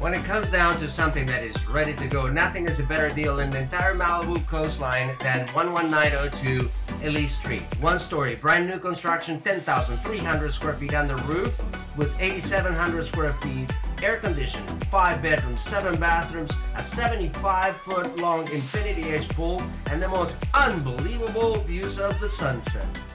When it comes down to something that is ready to go, nothing is a better deal in the entire Malibu coastline than 11902 Ellice Street. One story, brand new construction, 10,300 square feet under roof with 8,700 square feet, air conditioned, 5 bedrooms, 7 bathrooms, a 75-foot long infinity edge pool, and the most unbelievable views of the sunset.